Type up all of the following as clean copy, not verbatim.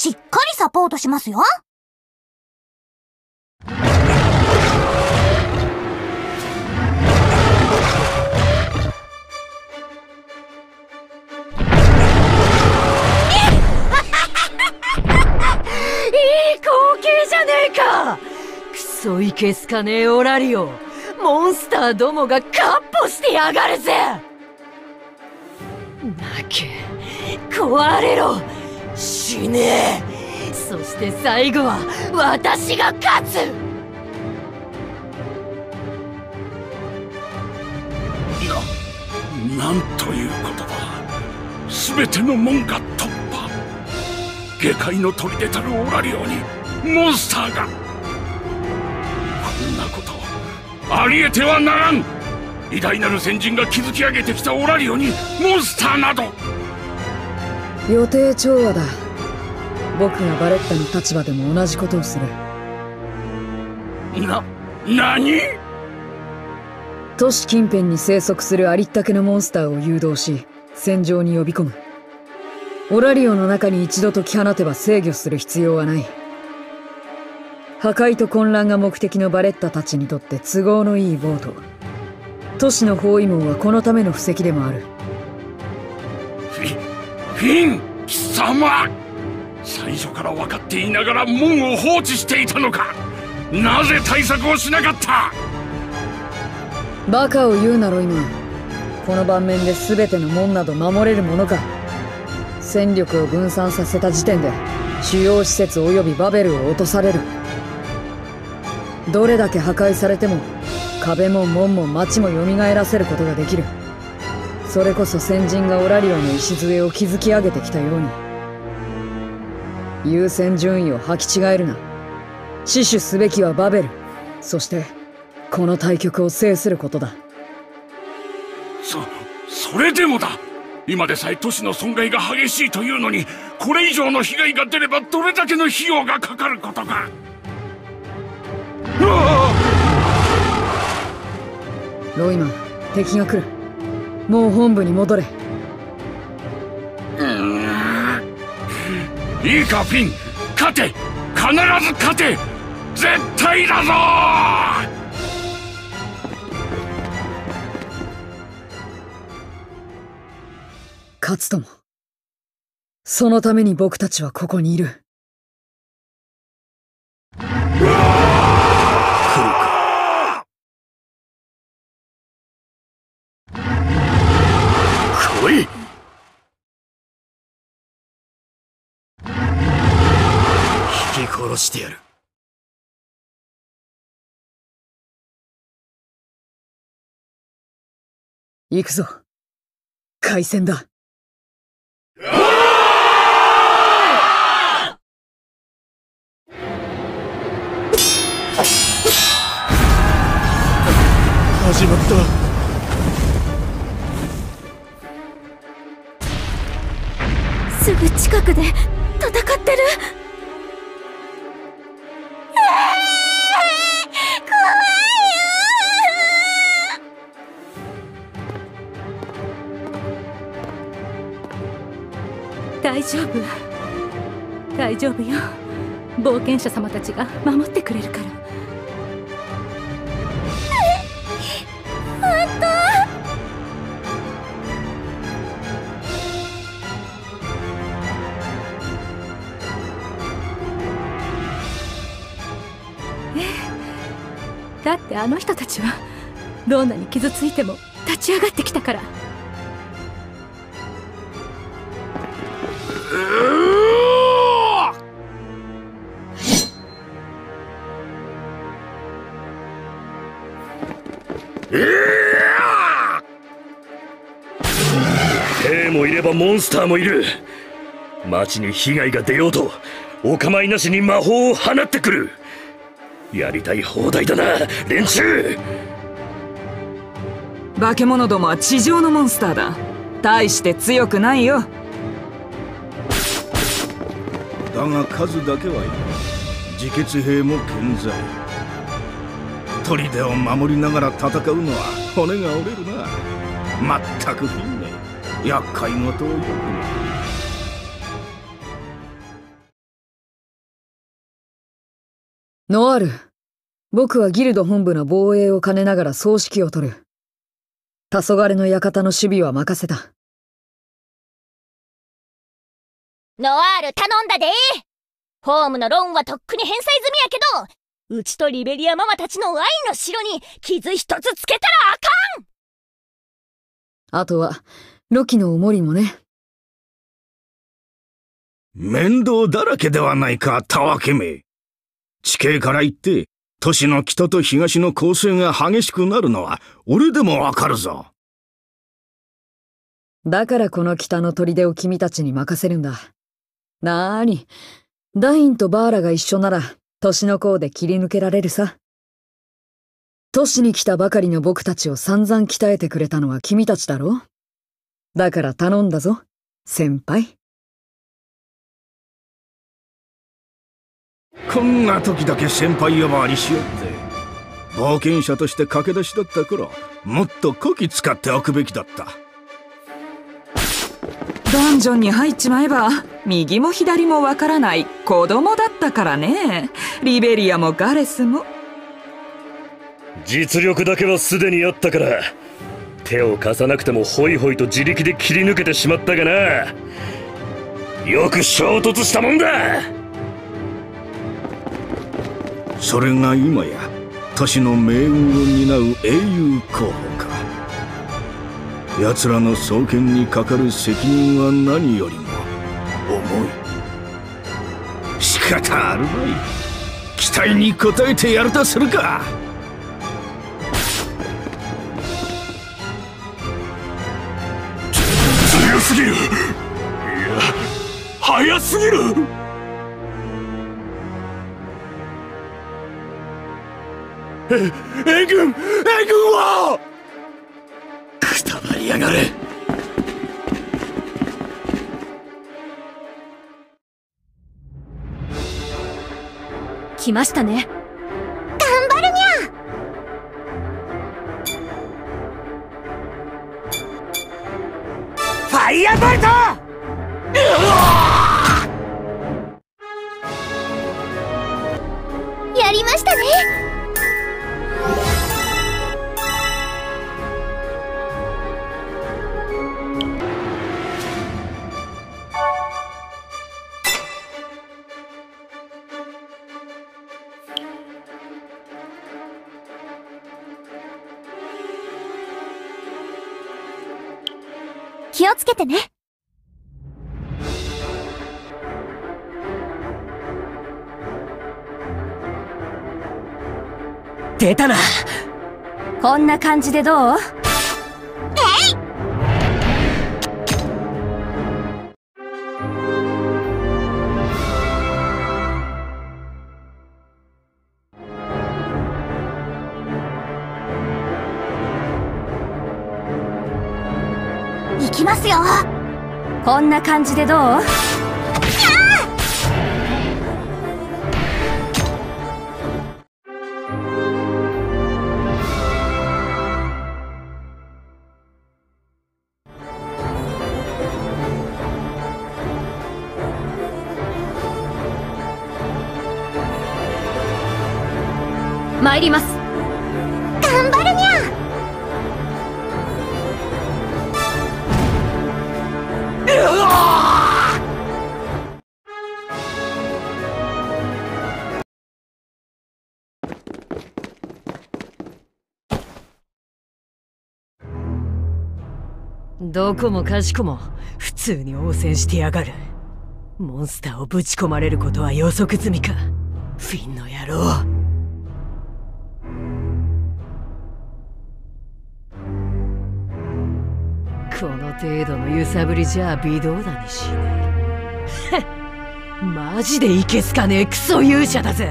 しっかりサポートしますよ。 いい光景じゃねえか。クソいけすかねえオラリオ、モンスターどもがカッ歩してやがるぜ。泣け、壊れろ、死ねえ。そして最後は私が勝つ。 なんということだ。全ての門が突破。下界の砦たるオラリオにモンスターが。こんなことありえてはならん。偉大なる先人が築き上げてきたオラリオにモンスターなど。 予定調和だ。僕がバレッタの立場でも同じことをする。 何？ 都市近辺に生息するありったけのモンスターを誘導し戦場に呼び込む。オラリオの中に一度解き放てば制御する必要はない。破壊と混乱が目的のバレッタたちにとって都合のいいボート。都市の包囲網はこのための布石でもある。 フィン貴様、最初から分かっていながら門を放置していたのか。なぜ対策をしなかった。 バカを言うなろ今。この盤面で全ての門など守れるものか。戦力を分散させた時点で主要施設及びバベルを落とされる。どれだけ破壊されても壁も門も町も蘇らせることができる。それこそ先人がオラリオの礎を築き上げてきたように。優先順位を履き違えるな。死守すべきはバベル、そしてこの対局を制することだ。 それでもだ。今でさえ都市の損害が激しいというのに、これ以上の被害が出ればどれだけの費用がかかることか。 ロイマン、敵が来る。もう本部に戻れ。 いいかフィン、勝て、必ず勝て、絶対だぞ。 勝つとも。そのために僕たちはここにいる。 来い。 引き殺してやる。 行くぞ。開戦だ。 始まった。 すぐ近くで戦ってる。怖いよ。大丈夫、大丈夫よ。冒険者様たちが守ってくれるから。だってあの人たちはどんなに傷ついても立ち上がってきたから。 兵もいればモンスターもいる。町に被害が出ようとお構いなしに魔法を放ってくる。やりたい放題だな連中。 化け物どもは地上のモンスターだ。大して強くないよ。 だが数だけはいる。自決兵も健在。砦を守りながら戦うのは骨が折れるな。まったくフィンネ、厄介事をよくな。 ノアール、僕はギルド本部の防衛を兼ねながら総指揮を取る。黄昏の館の守備は任せた。 ノアール頼んだで。ホームのローンはとっくに返済済みやけど、うちとリベリアママたちの愛の城に傷一つつけたらあかん。 あとは、ロキのおもりもね。 面倒だらけではないか、たわけめ。地形から言って、都市の北と東の攻勢が激しくなるのは、俺でもわかるぞ。 だからこの北の砦を君たちに任せるんだ。なーに、ダインとバーラが一緒なら、年の功で切り抜けられるさ。都市に来たばかりの僕たちを散々鍛えてくれたのは君たちだろ？だから頼んだぞ、先輩。 こんな時だけ先輩呼ばわりしよって。冒険者として駆け出しだった頃、もっとこき使っておくべきだった。 ダンジョンに入っちまえば右も左もわからない子供だったからね。リベリアもガレスも。 実力だけはすでにあったから、手を貸さなくてもホイホイと自力で切り抜けてしまったがな。よく衝突したもんだ。 それが今や都市の命運を担う英雄候補か。奴らの双剣にかかる責任は何よりも重い。仕方あるまい。期待に応えてやるとするか。 強すぎる。いや、早すぎる。援軍はくたばりやがれ。 来ましたね。頑張るにゃ。 ファイヤーボルト。 やりましたね。気をつけてね。 出たな。 こんな感じでどう？行きますよ。こんな感じでどう？参ります。頑張るにゃ。 どこもかしこも普通に応戦してやがる。モンスターをぶち込まれることは予測済みか。フィンの野郎。この程度の揺さぶりじゃ微動だにしない。マジでいけすかねえクソ勇者だぜ。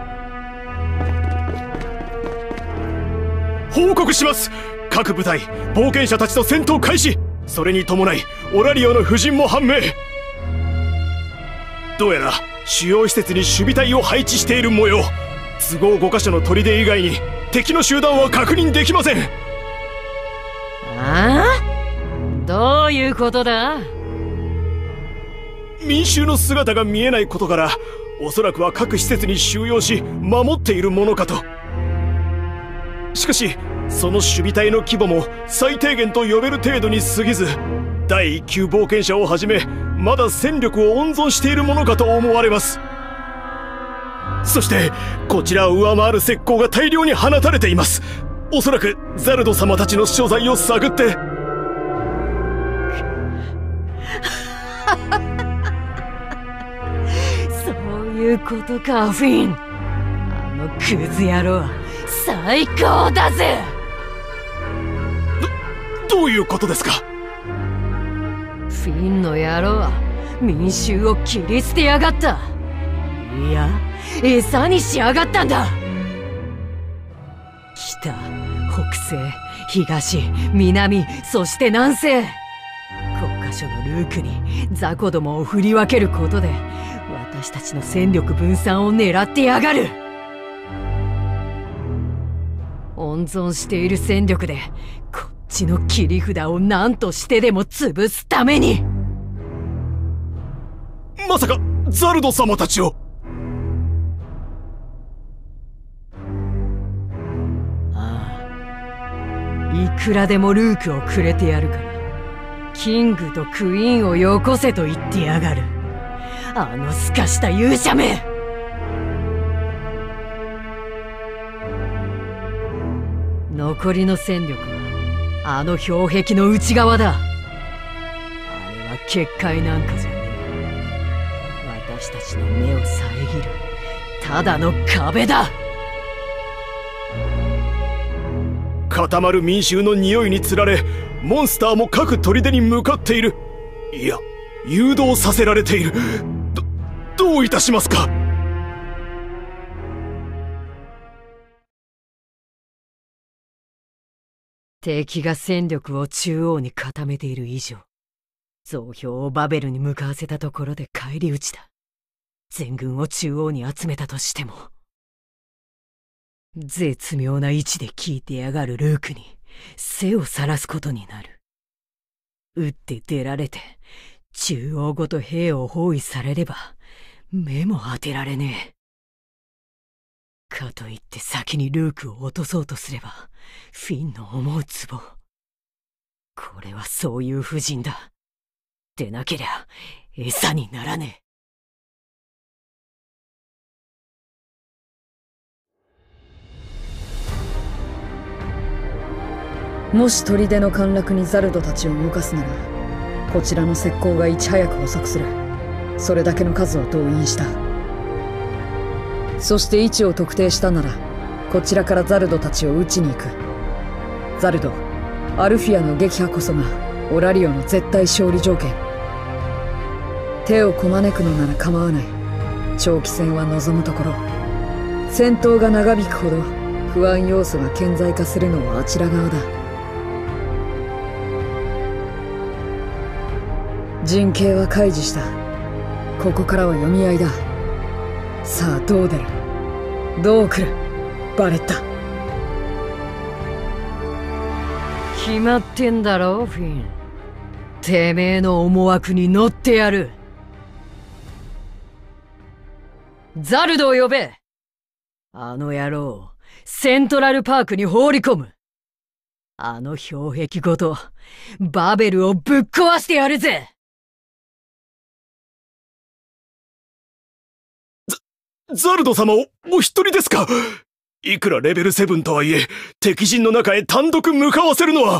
報告します。各部隊冒険者たちと戦闘開始。それに伴いオラリオの布陣も判明。どうやら主要施設に守備隊を配置している模様。都合5カ所の砦以外に敵の集団は確認できません。 ああ、どういうことだ？ 民衆の姿が見えないことからおそらくは各施設に収容し守っているものかと。しかしその守備隊の規模も最低限と呼べる程度に過ぎず、第一級冒険者をはじめまだ戦力を温存しているものかと思われます。そしてこちらを上回る石膏が大量に放たれています。おそらくザルド様たちの所在を探ってそういうことか、フィン。あのクズ野郎最高だぜ。 どういうことですか？ フィンの野郎は民衆を切り捨てやがった。いや、餌にしやがったんだ。北、北西、東、南、そして南西、5カ所のルークに雑魚どもを振り分けることで私たちの戦力分散を狙ってやがる。温存している戦力でこっちの切り札を何としてでも潰すために。 まさかザルド様たちを？ いくらでもルークをくれてやるから、キングとクイーンをよこせと言ってやがる。あのすかした勇者め。残りの戦力はあの氷壁の内側だ。あれは結界なんかじゃねえ。私たちの目を遮るただの壁だ。 固まる民衆の匂いにつられ、モンスターも各砦に向かっている。いや、誘導させられている。どういたしますか？ 敵が戦力を中央に固めている以上、増票をバベルに向かわせたところで返り討ちだ。全軍を中央に集めたとしても、絶妙な位置で効いてやがるルークに背を晒すことになる。打って出られて中央ごと兵を包囲されれば目も当てられねえ。かといって先にルークを落とそうとすればフィンの思うツボ。これはそういう布陣だ。でなけりゃ餌にならねえ。 もし砦の陥落にザルドたちを動かすなら、こちらの石膏がいち早く捕捉する。それだけの数を動員した。そして位置を特定したなら、こちらからザルドたちを撃ちに行く。ザルド、アルフィアの撃破こそがオラリオの絶対勝利条件。手をこまねくのなら構わない。長期戦は望むところ。戦闘が長引くほど不安要素が顕在化するのはあちら側だ。陣形は開示した。ここからは読み合いだ。さあどう出る？どう来る？バレッタ。 決まってんだろフィン。てめえの思惑に乗ってやる。ザルドを呼べ。あの野郎セントラルパークに放り込む。あの氷壁ごとバベルをぶっ壊してやるぜ。 ザルド様をお一人ですか？いくらレベル7とはいえ、敵陣の中へ単独向かわせるのは。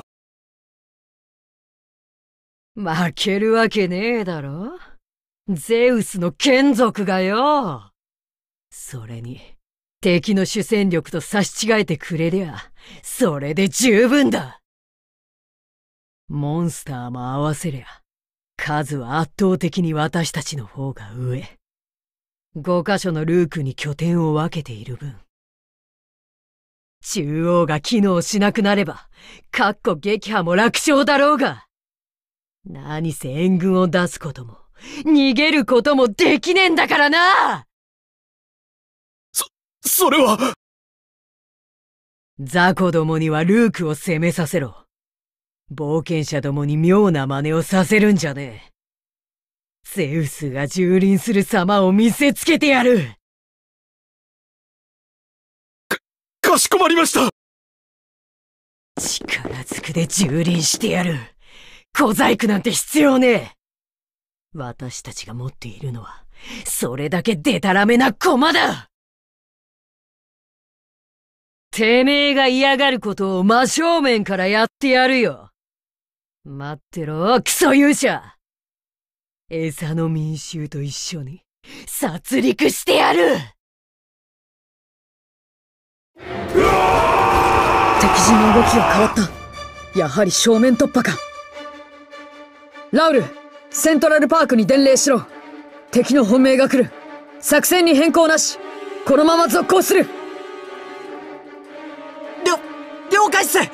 負けるわけねえだろ。ゼウスの眷属がよ。それに敵の主戦力と差し違えてくれりゃそれで十分だ。モンスターも合わせりゃ数は圧倒的に私たちの方が上。5カ所のルークに拠点を分けている分、中央が機能しなくなれば撃破も楽勝だろうが、何せ援軍を出すことも逃げることもできねえんだからな。 それは。 雑魚どもにはルークを攻めさせろ。冒険者どもに妙な真似をさせるんじゃねえ。 ゼウスが蹂躙する様を見せつけてやる。 かしこまりました。 力ずくで蹂躙してやる。小細工なんて必要ねえ。私たちが持っているのは、それだけデタラメな駒だ。てめえが嫌がることを真正面からやってやるよ。待ってろ、クソ勇者。餌の民衆と一緒に殺戮してやる。 敵陣の動きが変わった。やはり正面突破か。ラウル、セントラルパークに伝令しろ。敵の本命が来る。作戦に変更なし。このまま続行する。 了解っす。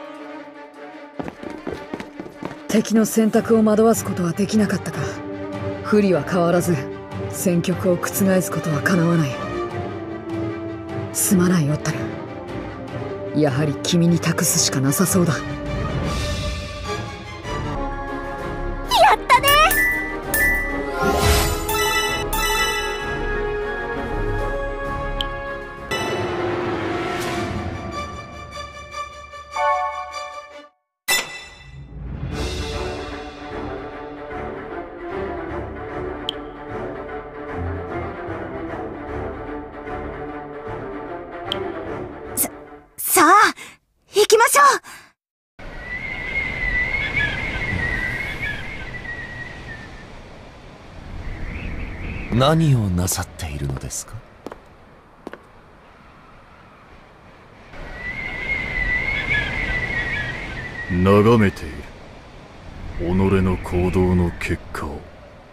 敵の選択を惑わすことはできなかったか。不利は変わらず、戦局を覆すことは叶わない。すまないオッタル。やはり君に託すしかなさそうだ。 やったね。さあ、行きましょう。何をなさっているのですか？ 眺めている。己の行動の結果を。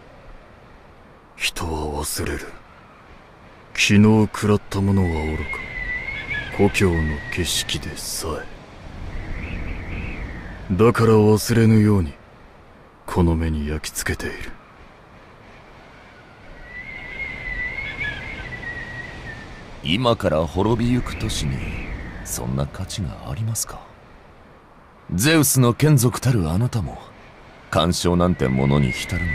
人は忘れる。昨日食らったものはおろか、故郷の景色でさえ。だから忘れぬようにこの目に焼き付けている。 今から滅びゆく都市にそんな価値がありますか？ゼウスの眷属たるあなたも干渉なんてものに浸るので？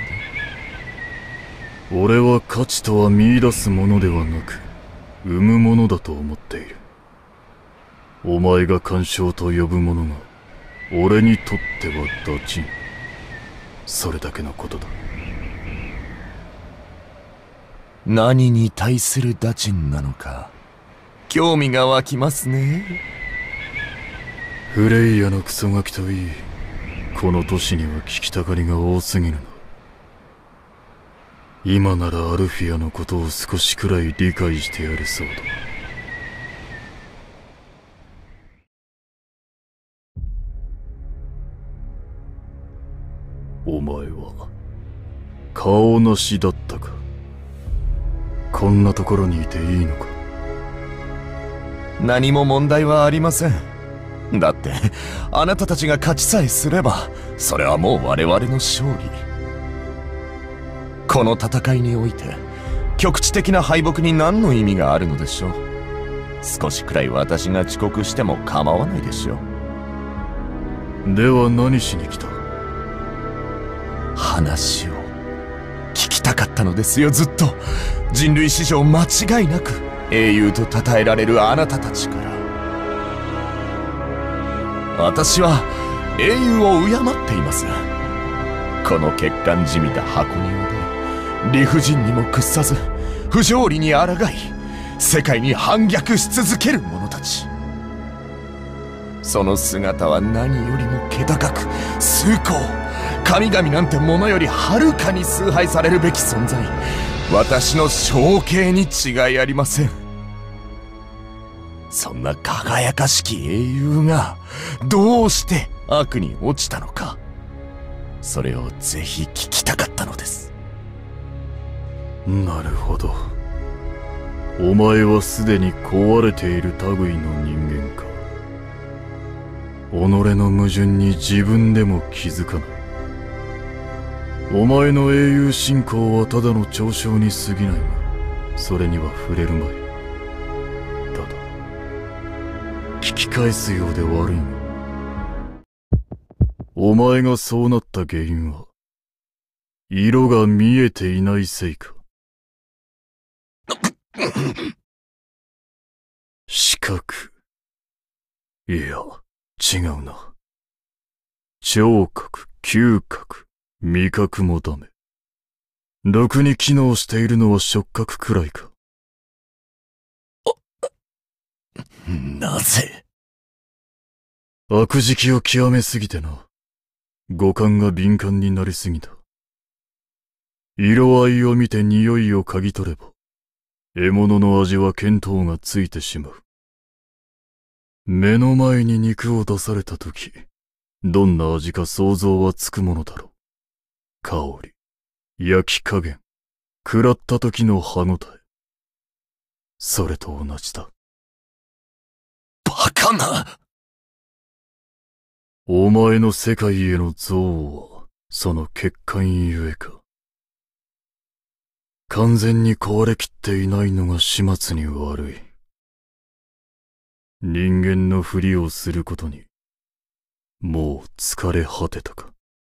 俺は価値とは見出すものではなく生むものだと思っている。お前が干渉と呼ぶものが俺にとってはダチン。それだけのことだ。 何に対するダチンなのか興味が湧きますね。 フレイヤのクソガキといい、この都市には聞きたがりが多すぎるな。今ならアルフィアのことを少しくらい理解してやれそうだ。お前は顔なしだったか。こんなところにいていいのか。 何も問題はありません。だってあなたたちが勝ちさえすればそれはもう我々の勝利。この戦いにおいて局地的な敗北に何の意味があるのでしょう。少しくらい私が遅刻しても構わないでしょう。では何しに来た？ 話を聞きたかったのですよ、ずっと。人類史上間違いなく英雄と称えられるあなたたちから。私は英雄を敬っています。この欠陥じみた箱庭で理不尽にも屈さず不条理に抗い世界に反逆し続ける者たち。その姿は何よりも気高く崇高、神々なんてものよりはるかに崇拝されるべき存在、私の承継に違いありません。そんな輝かしき英雄がどうして悪に落ちたのか、それをぜひ聞きたかったのです。 なるほど。お前はすでに壊れている類の人間か。己の矛盾に自分でも気づかない。お前の英雄信仰はただの嘲笑に過ぎないが、それには触れるまい。ただ聞き返すようで悪いが、お前がそうなった原因は色が見えていないせいか。視覚。いや、違うな。聴覚、嗅覚、味覚もダメ。ろくに機能しているのは触覚くらいか。 なぜ？ 悪事気を極めすぎてな。五感が敏感になりすぎた。色合いを見て匂いを嗅ぎ取れば、獲物の味は見当がついてしまう。目の前に肉を出されたとき、どんな味か想像はつくものだろう。香り、焼き加減、食らった時の歯ごたえ。それと同じだ。 バカな！ お前の世界への憎悪は、その欠陥ゆえか。完全に壊れきっていないのが始末に悪い。人間のふりをすることに、もう疲れ果てたか。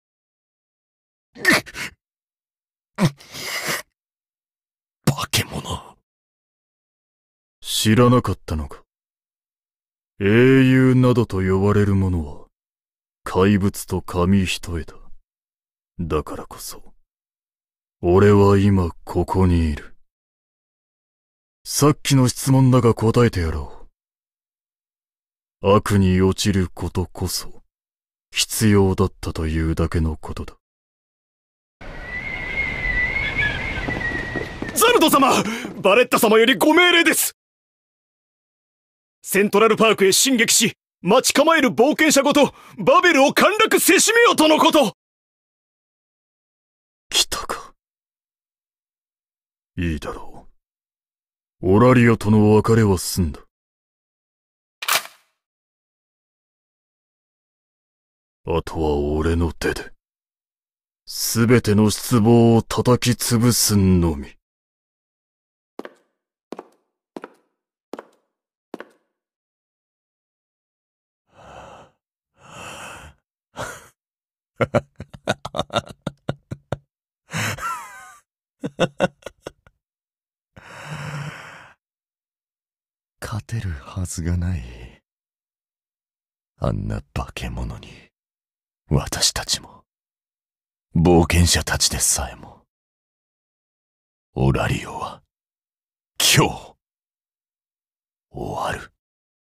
化け物。 知らなかったのか。英雄などと呼ばれるものは、怪物と紙一重だ。だからこそ、俺は今ここにいる。さっきの質問だが答えてやろう。悪に落ちることこそ、必要だったというだけのことだ。 ザルド様！バレッタ様よりご命令です！セントラルパークへ進撃し、待ち構える冒険者ごと、バベルを陥落せしめよとのこと！ 来たか。いいだろう。オラリアとの別れは済んだ。あとは俺の手で、すべての失望を叩き潰すのみ。 勝てるはずがない。あんな化け物に、私たちも、冒険者たちでさえも、オラリオは、今日、終わる。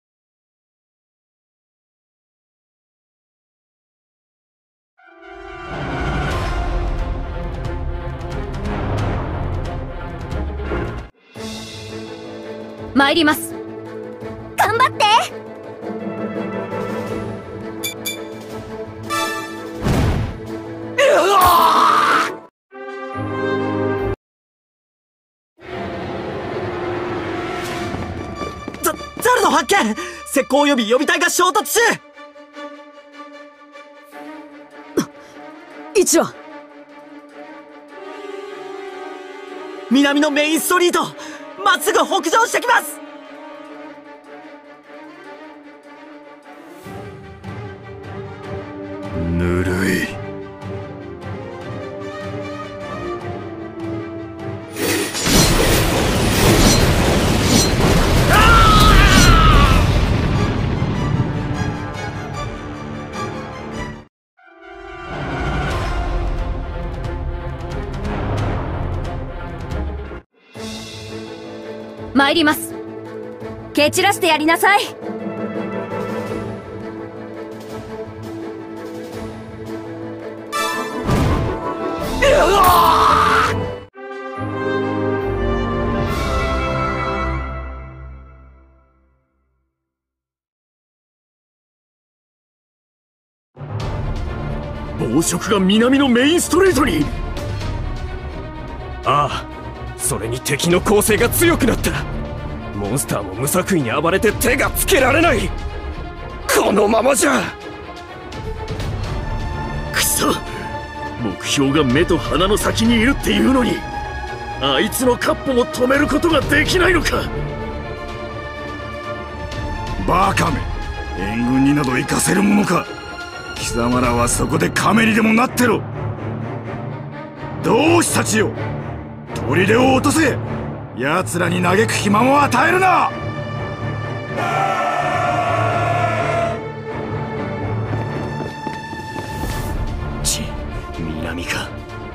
参ります。 頑張って！ ザルの発見！石膏予備予備隊が衝突中！ 位置は？ 南のメインストリート！まっすぐ北上してきます！ ぬるい。 参ります。蹴散らしてやりなさい。 暴食が南のメインストリートに！ああ、それに敵の攻勢が強くなった。モンスターも無作為に暴れて手がつけられない。このままじゃ。くそ、目標が目と鼻の先にいるっていうのに、あいつのカッポも止めることができないのか。 バカめ、援軍になど行かせるものか。貴様らはそこで亀にでもなってろ。 同志たちよ、砦を落とせ。奴らに嘆く暇も与えるな。 南か。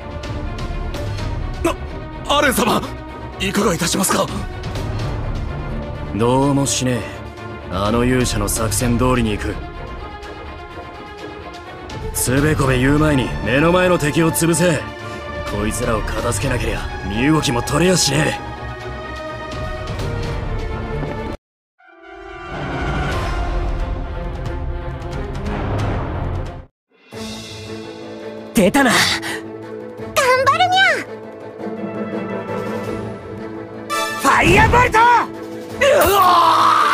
アレン様、いかがいたしますか。 どうもしねえ。あの勇者の作戦通りに行く。つべこべ言う前に目の前の敵を潰せ。こいつらを片付けなけりゃ身動きも取れやしねえ。 出たな。 頑張るにゃ。 ファイヤーボルト。うわ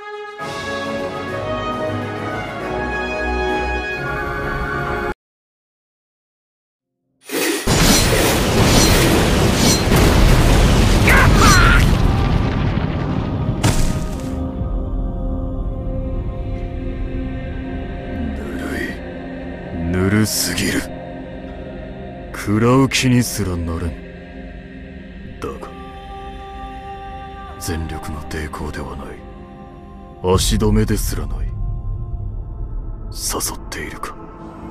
ぬるすぎる。食らう気にすらなれん。だが全力の抵抗ではない。足止めですらない。誘っているか。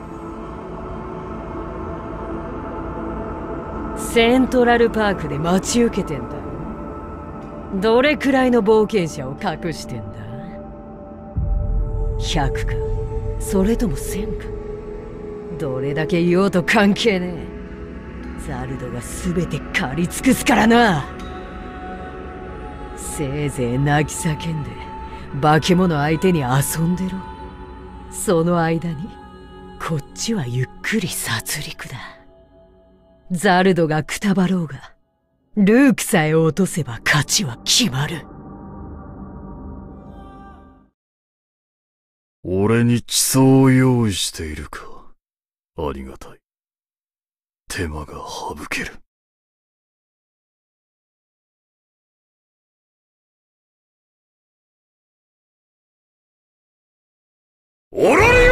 セントラルパークで待ち受けてんだ。どれくらいの冒険者を隠してんだ。100かそれとも1000か。どれだけ言おうと関係ねえ。ザルドが全て狩り尽くすからな。せいぜい泣き叫んで化け物相手に遊んでろ。その間にこっちはゆっくり殺戮だ。ザルドがくたばろうがルークさえ落とせば勝ちは決まる。 俺に地層を用意しているか。ありがたい。手間が省ける。 オラリ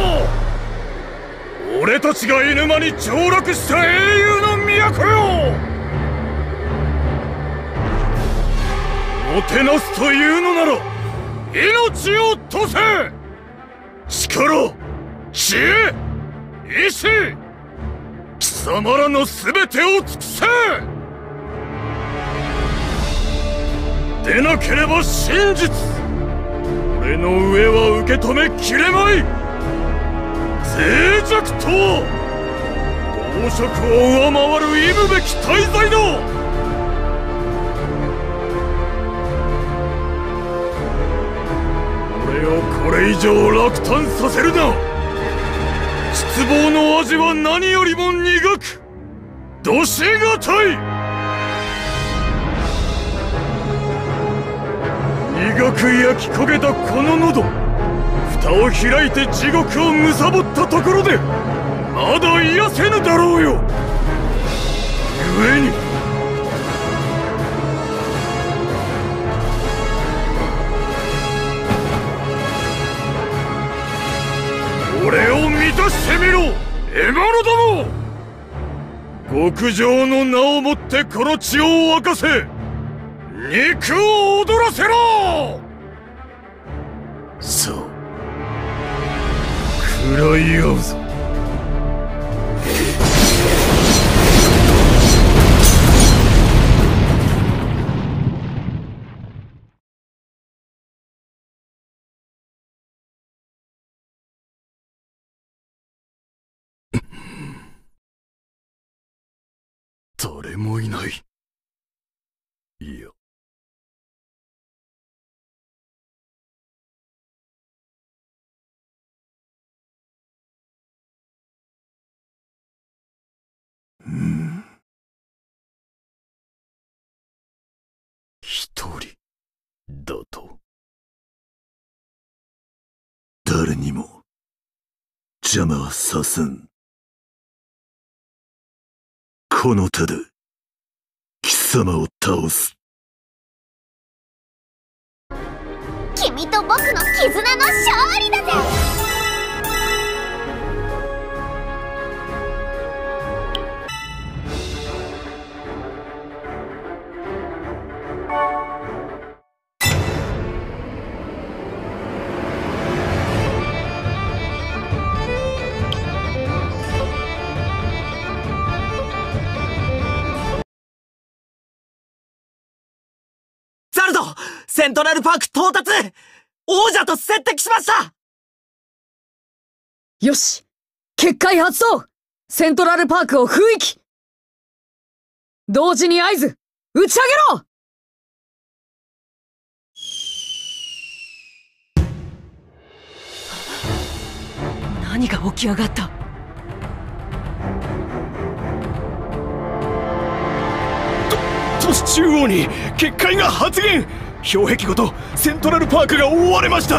オ！俺たちが犬間に上洛した英雄の都よ！もてなすというのなら命を賭せ！力、知恵、意志、貴様らの全てを尽くせ！でなければ真実、俺の上は受け止めきれまい。脆弱とは暴食を上回る忌むべき大罪だ。俺をこれ以上落胆させるな。失望の味は何よりも苦くどしがたい。苦く焼き焦げたこの喉、蓋を開いて地獄を貪ったところでまだ癒せぬだろうよ。故に俺を満たしてみろ、獲物ども。極上の名をもってこの地を沸かせ、肉を踊らせろ。 そう、食らい合うぞ。誰もいない。いや、一人だと。 誰にも邪魔はさせん。この手で貴様を倒す。 君と僕の絆の勝利だぜ。 セントラルパーク到達！王者と接敵しました！ よし！結界発動！セントラルパークを封域！同時に合図！打ち上げろ！ 何が起き上がった？ 都市中央に結界が発現！氷壁ごとセントラルパークが覆われました！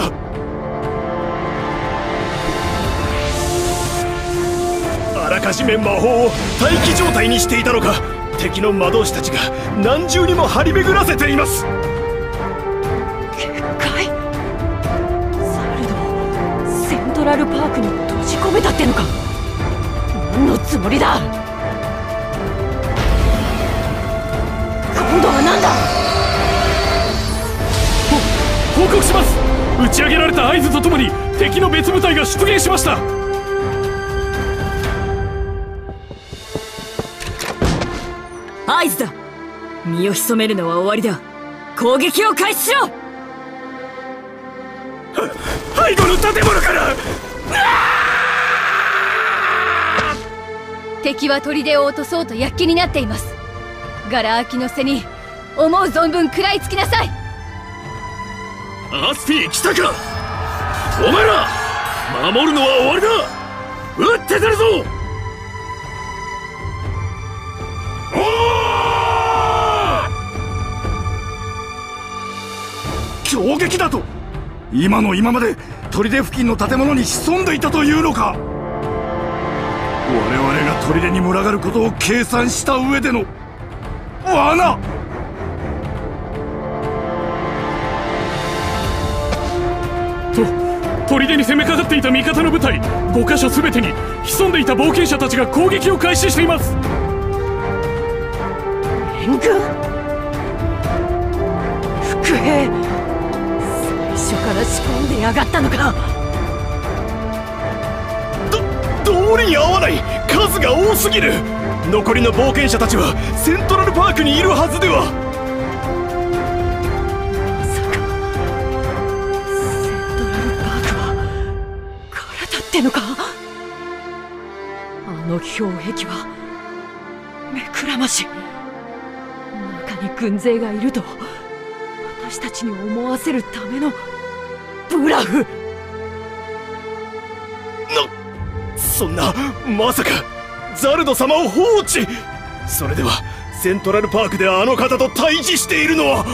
あらかじめ魔法を待機状態にしていたのか、敵の魔導士たちが何重にも張り巡らせています。 結界？ザルドをセントラルパークに閉じ込めたってのか？何のつもりだ？今度は何だ？ 報告します。打ち上げられた合図とともに敵の別部隊が出現しました。 合図だ。身を潜めるのは終わりだ。攻撃を開始しろ。 背後の建物から。 敵は砦を落とそうと躍起になっています。ガラ空きの背に思う存分食らいつきなさい。 アスピー来たか。お前ら守るのは終わりだ。撃って出るぞ。 攻撃だと？今の今まで砦付近の建物に潜んでいたというのか？我々が砦に群がることを計算した上での罠！ 砦に攻めかかっていた味方の部隊5カ所全てに潜んでいた冒険者たちが攻撃を開始しています。 援軍？伏兵？最初から仕込んでやがったのか？ 道理に合わない。数が多すぎる。残りの冒険者たちはセントラルパークにいるはずでは。 まさかセントラルパークは体ってのか？あの氷壁は目くらまし。中に軍勢がいると私たちに思わせるためのブラフ。 そんな、まさかザルド様を放置。それではセントラルパークであの方と対峙しているのは。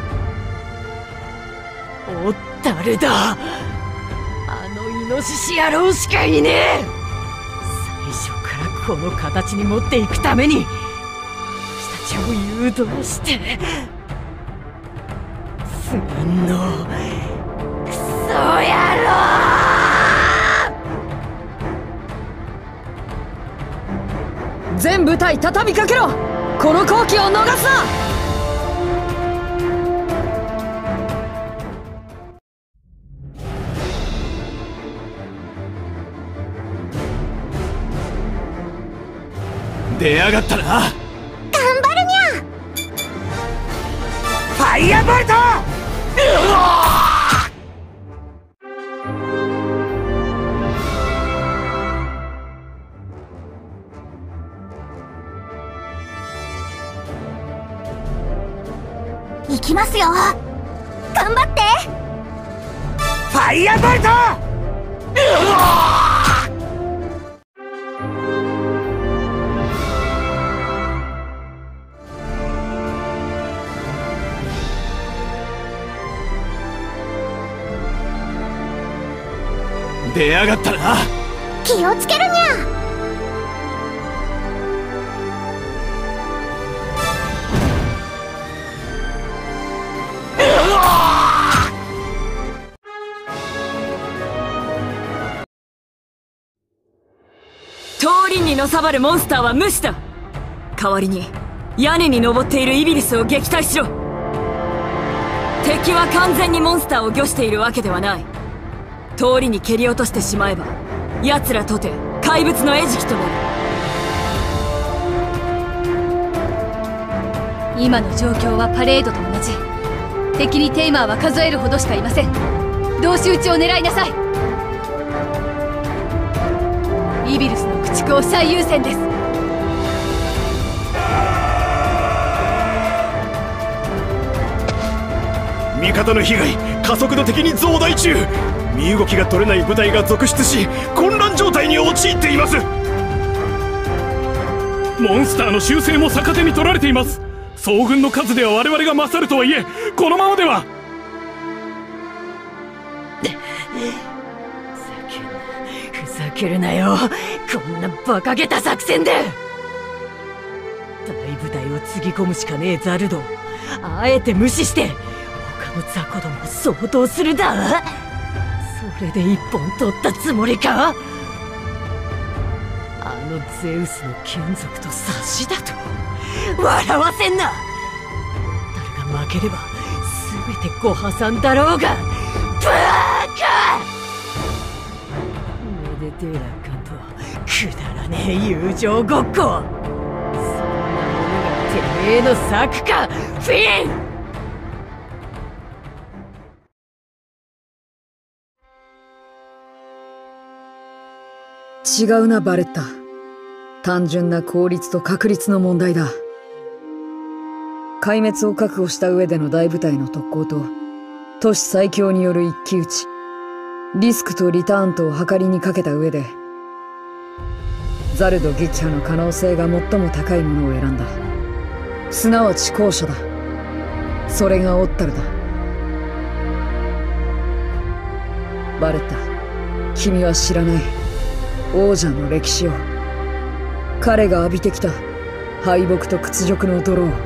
お誰だ？あのイノシシ野郎しかいねえ。最初からこの形に持っていくために私たちを誘導してすんのクソ野郎！ 全部隊畳みかけろ。この好機を逃すな。 出やがったな。 頑張るにゃ。 ファイアボルト！ 行きますよ。頑張って。 ファイアボルト！ 出やがったな。 気をつけるにゃ。 通りにのさばるモンスターは無視だ。代わりに屋根に登っているイビリスを撃退しろ。敵は完全にモンスターを御しているわけではない。通りに蹴り落としてしまえば奴らとて怪物の餌食となる。 今の状況はパレードと同じ。 敵にテイマーは数えるほどしかいません。同士討ちを狙いなさい。イビルスの駆逐を最優先です。 味方の被害加速度的に増大中。身動きが取れない部隊が続出し、混乱状態に陥っています。 モンスターの習性も逆手に取られています。総軍の数では我々が勝るとはいえ、このままでは。 ふざけるなよ、こんな馬鹿げた作戦で。大部隊をつぎ込むしかねえザルド、あえて無視して他の雑魚どもを掃討するだ。それで一本取ったつもりか。あのゼウスの眷属と差しだと笑わせんな。誰が負ければ全てご破産だろうが。バーカ！めでてえ楽観とくだらねえ友情ごっこ、そんなものがてめえの策か、フィン。 違うなバレッタ。単純な効率と確率の問題だ。壊滅を確保した上での大部隊の特攻と都市最強による一騎打ち、リスクとリターンとを計りにかけた上でザルド撃破の可能性が最も高いものを選んだ。すなわち後者だ。それがオッタルだ。バレッタ、君は知らない王者の歴史を。彼が浴びてきた敗北と屈辱の泥を。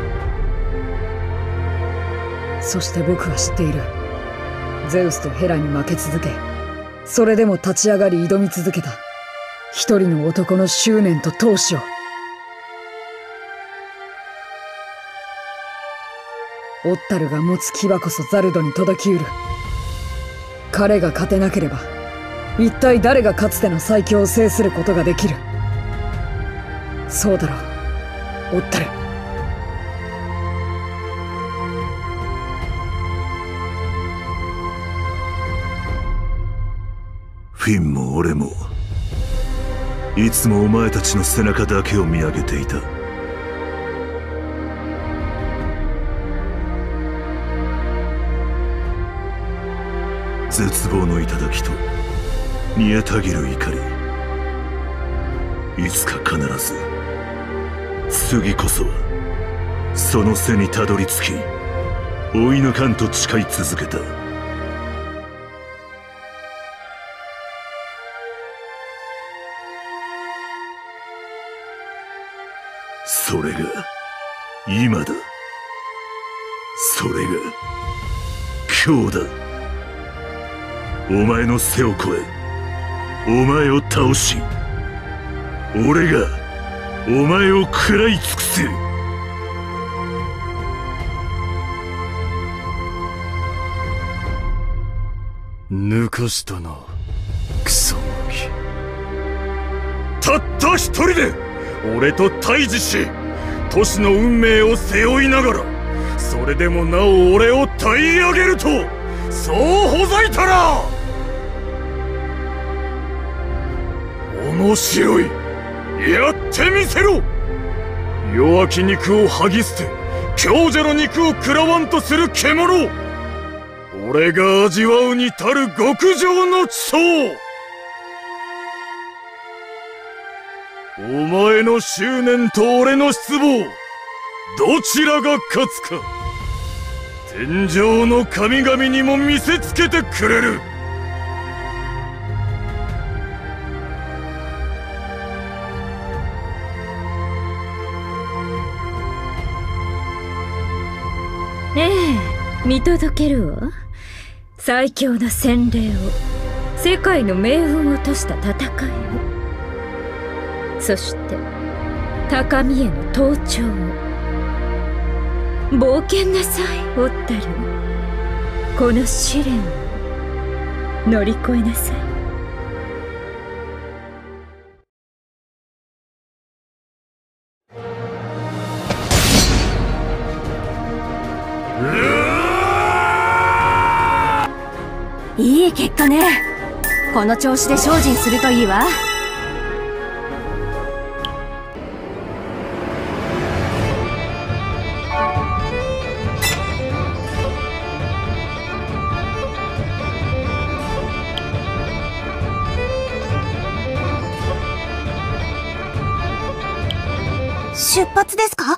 そして僕は知っている。ゼウスとヘラに負け続け、それでも立ち上がり挑み続けた一人の男の執念と闘志を。オッタルが持つ牙こそザルドに届きうる。彼が勝てなければ一体誰がかつての最強を制することができる。そうだろう、オッタル。 フィンも俺もいつもお前たちの背中だけを見上げていた。絶望の頂と煮えたぎる怒り、いつか必ず次こそはその背にたどり着き追い抜かんと誓い続けた。それが今だ。それが今日だ。お前の背を越え、お前を倒し、俺がお前を食らい尽くす。 抜かしたな、クソガキ。 たった一人で俺と対峙し、都市の運命を背負いながら、それでもなお俺を耐え上げると、そうほざいたら面白い。やってみせろ。弱き肉を剥ぎ捨て、強者の肉を食らわんとする獣。俺が味わうに足る極上の地層。お前の執念と俺の失望、どちらが勝つか、天上の神々にも見せつけてくれる。 ええ、見届けるわ。最強の洗礼を、世界の命運を賭した戦いを、そして高みへの登頂を。冒険なさい、オッタル。この試練を乗り越えなさい。 いい結果ね。この調子で精進するといいわ。 出発ですか？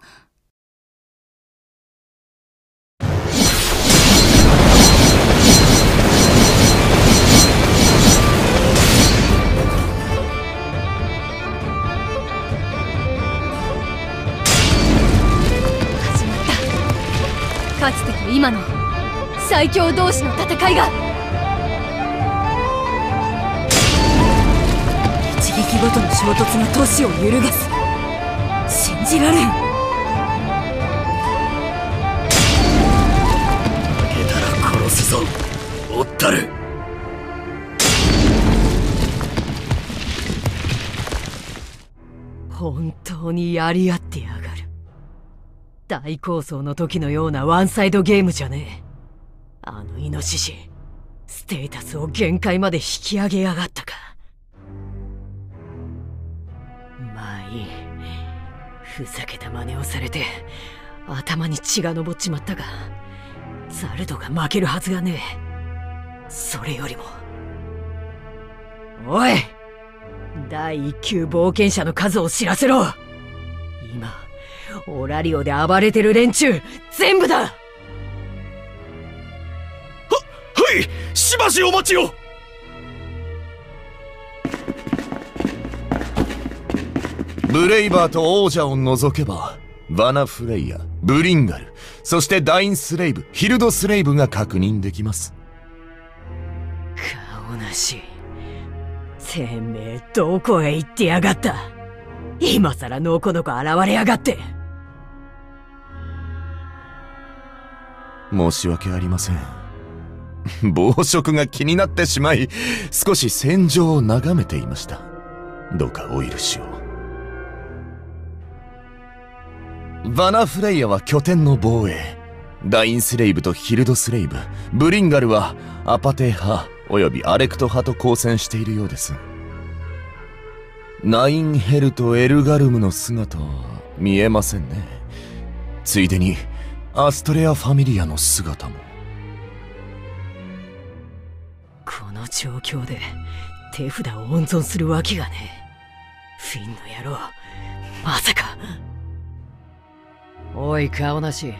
かつてと今の最強同士の戦いが。 一撃ごとの衝突が都市を揺るがす。信じられん。負けたら殺すぞ、おったる。 本当にやり合ってやがる。大抗争の時のようなワンサイドゲームじゃねえ。あのイノシシ、ステータスを限界まで引き上げやがったか。まあいい。ふざけた真似をされて頭に血が上っちまったが、ザルドが負けるはずがねえ。それよりも、おい、第一級冒険者の数を知らせろ。今オラリオで暴れてる連中全部だ。 はい、しばしお待ちを。 ブレイバーと王者を除けばヴァナフレイヤ、ブリンガル、そしてダインスレイブ、ヒルドスレイブが確認できます。 顔なし、てめえどこへ行ってやがった。今さらのこのこ現れやがって。 申し訳ありません。暴食が気になってしまい、少し戦場を眺めていました。どうかお許しを。ヴァナフレイヤは拠点の防衛、ダインスレイブとヒルドスレイブ、ブリンガルはアパテ派およびアレクト派と交戦しているようです。ナインヘルとエルガルムの姿は見えませんね。ついでにアストレア・ファミリアの姿も。 この状況で手札を温存するわけがねえ。フィンの野郎、まさか。おい顔なし、いや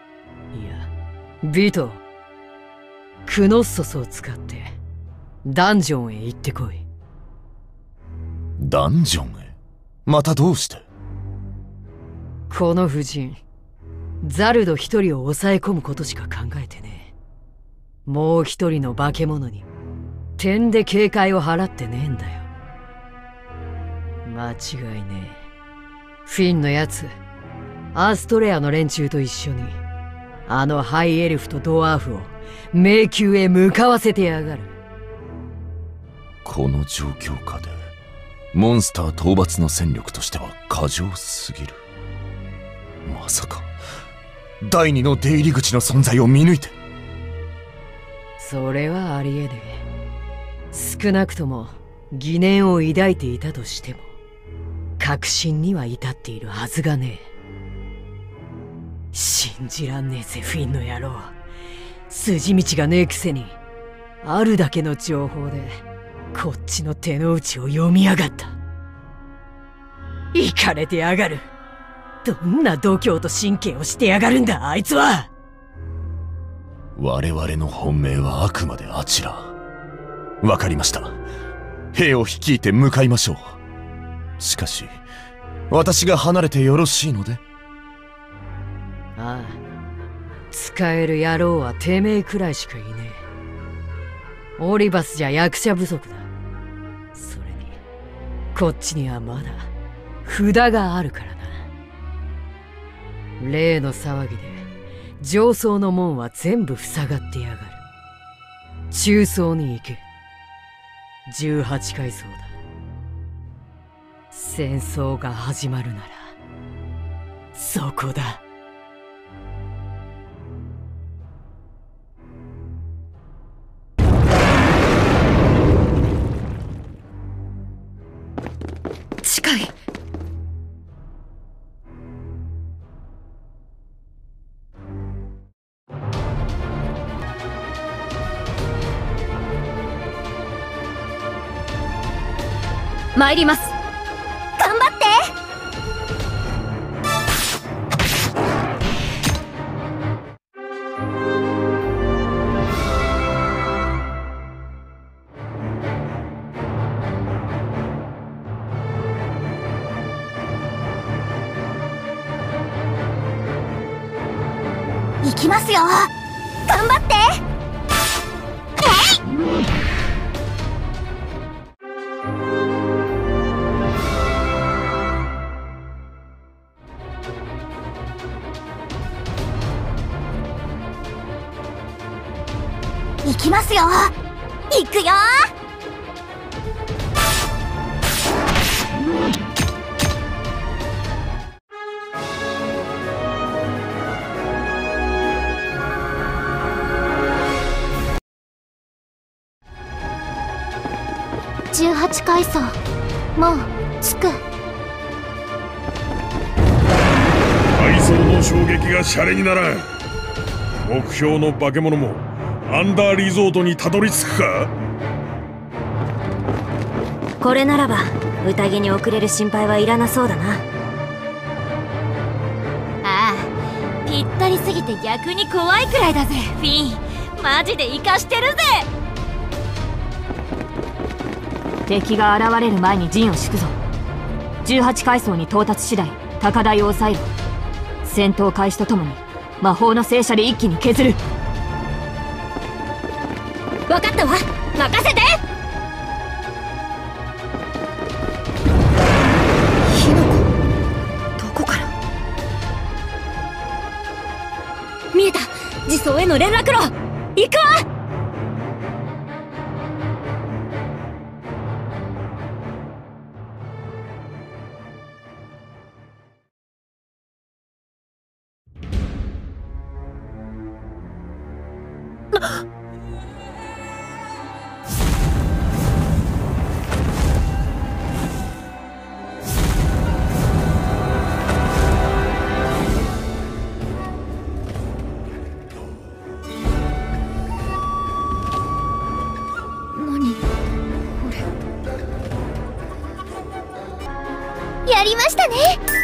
ビト、クノッソスを使ってダンジョンへ行ってこい。 ダンジョンへ？またどうして？ この夫人、ザルド一人を抑え込むことしか考えてねえ。もう一人の化け物に点で警戒を払ってねえんだよ。間違いねえ。フィンのやつ、アストレアの連中と一緒にあのハイエルフとドワーフを迷宮へ向かわせてやがる。 この状況下でモンスター討伐の戦力としては過剰すぎる。まさか第二の出入り口の存在を見抜いて。 それはありえねえ。少なくとも疑念を抱いていたとしても確信には至っているはずがねえ。信じらんねえぜフィンの野郎。筋道がねえくせにあるだけの情報でこっちの手の内を読みやがった。イカれてやがる。どんな度胸と神経をしてやがるんだあいつは。 我々の本命はあくまであちら。わかりました。兵を率いて向かいましょう。しかし私が離れてよろしいので？ ああ、使える野郎はてめえくらいしかいねえ。オリバスじゃ役者不足だ。それにこっちにはまだ札があるからな。例の騒ぎで上層の門は全部塞がってやがる。中層に行け。18階層だ。戦争が始まるならそこだ。 参ります。 頑張って。行きますよ。頑張って。行きますよ。行くよ。18階層、もう着く。 階層の衝撃がシャレにならん。目標の化け物もアンダーリゾートにたどり着くか。 これならば宴に遅れる心配はいらなそうだな。 ああ、ぴったりすぎて逆に怖いくらいだぜ。フィン、マジでイカしてるぜ。 敵が現れる前に陣を敷くぞ。18階層に到達次第高台を抑えろ。戦闘開始とともに魔法の聖射で一気に削る。 分かったわ、任せて。 火の粉、どこから？ 見えた、自走への連絡路。行くわ。やりましたね。